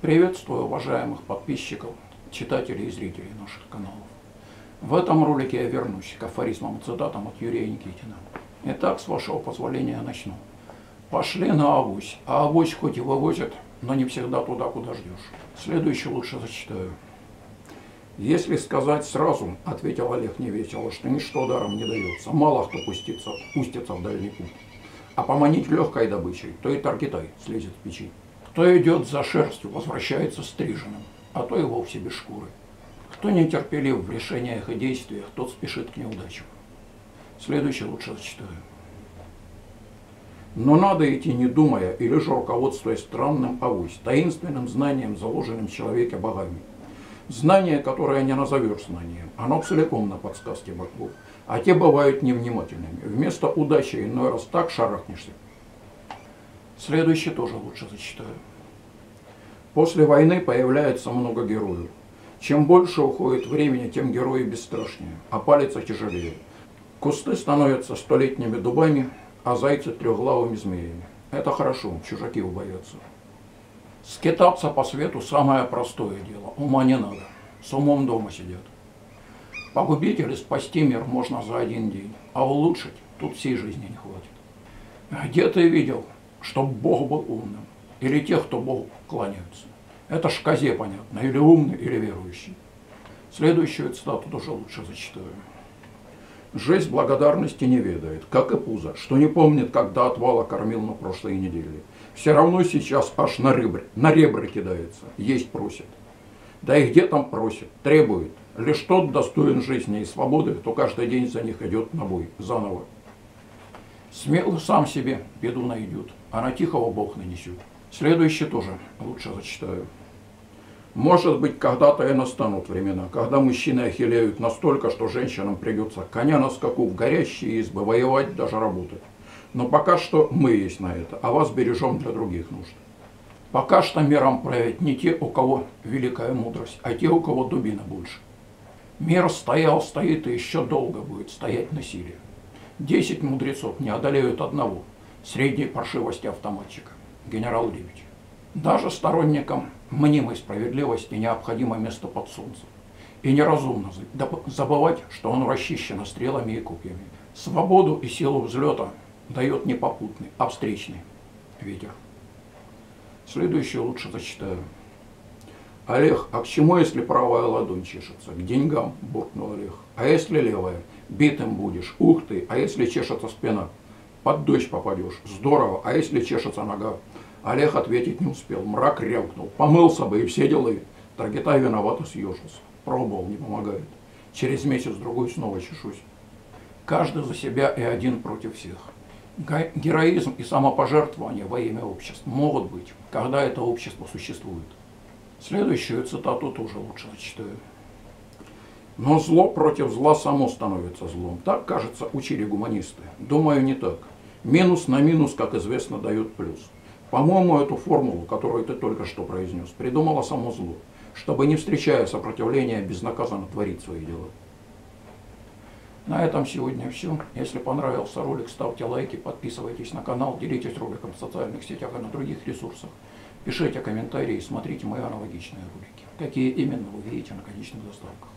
Приветствую уважаемых подписчиков, читателей и зрителей наших каналов. В этом ролике я вернусь к афоризмам и цитатам от Юрия Никитина. Итак, с вашего позволения начну. Пошли на авось, а авось хоть и вывозят, но не всегда туда, куда ждешь. Следующее лучше зачитаю. Если сказать сразу, ответил Олег невесело, что ничто даром не дается, мало кто пустится в дальний путь. А поманить легкой добычей, то и Таркитай слезет в печи. Кто идет за шерстью, возвращается стриженным, а то и вовсе без шкуры. Кто нетерпелив в решениях и действиях, тот спешит к неудачам. Следующее лучше зачитаю. Но надо идти не думая или же руководствуясь странным авось, таинственным знанием, заложенным в человеке богами. Знание, которое не назовешь знанием, оно целиком на подсказке богов, а те бывают невнимательными. Вместо удачи иной раз так шарахнешься. Следующее тоже лучше зачитаю. После войны появляется много героев. Чем больше уходит времени, тем герои бесстрашнее, а палец тяжелее. Кусты становятся столетними дубами, а зайцы трехглавыми змеями. Это хорошо, чужаки убоятся. Скитаться по свету самое простое дело, ума не надо, с умом дома сидят. Погубить или спасти мир можно за один день, а улучшить тут всей жизни не хватит. Где ты видел, чтоб Бог был умным, или тех, кто Богу кланяются? Это ж козе понятно, или умный, или верующий. Следующую цитату тоже лучше зачитаю. Жизнь благодарности не ведает, как и пузо, что не помнит, когда отвала кормил на прошлой неделе. Все равно сейчас аж на ребра кидается, есть просит. Да и где там просит, требует. Лишь тот достоин жизни и свободы, кто каждый день за них идет на бой, заново. Смело сам себе беду найдет, а на тихого Бог нанесет. Следующее тоже лучше зачитаю. Может быть, когда-то и настанут времена, когда мужчины охилеют настолько, что женщинам придется коня на скаку в горящие избы, воевать, даже работать. Но пока что мы есть на это, а вас бережем для других нужд. Пока что миром правят не те, у кого великая мудрость, а те, у кого дубина больше. Мир стоял, стоит и еще долго будет стоять на силе. 10 мудрецов не одолеют одного, средней паршивости автоматчика, генерал Левич. Даже сторонникам мнимой справедливости необходимо место под солнцем. И неразумно забывать, что оно расчищено стрелами и копьями. Свободу и силу взлета дает не попутный, а встречный ветер. Следующее лучше зачитаю. Олег, а к чему, если правая ладонь чешется? К деньгам, буркнул Олег. А если левая? Битым будешь. Ух ты, а если чешется спина? Под дождь попадешь. Здорово, а если чешется нога? Олег ответить не успел. Мрак рявкнул. Помылся бы и все дела. Таркитай виновато съежился. Пробовал, не помогает. Через месяц-другой снова чешусь. Каждый за себя и один против всех. Героизм и самопожертвование во имя общества могут быть, когда это общество существует. Следующую цитату тоже лучше зачитаю. Но зло против зла само становится злом. Так, кажется, учили гуманисты. Думаю, не так. Минус на минус, как известно, дает плюс. По-моему, эту формулу, которую ты только что произнес, придумало само зло, чтобы, не встречая сопротивления, безнаказанно творить свои дела. На этом сегодня все. Если понравился ролик, ставьте лайки, подписывайтесь на канал, делитесь роликом в социальных сетях и на других ресурсах. Пишите комментарии, смотрите мои аналогичные ролики. Какие именно вы видите на конечных заставках.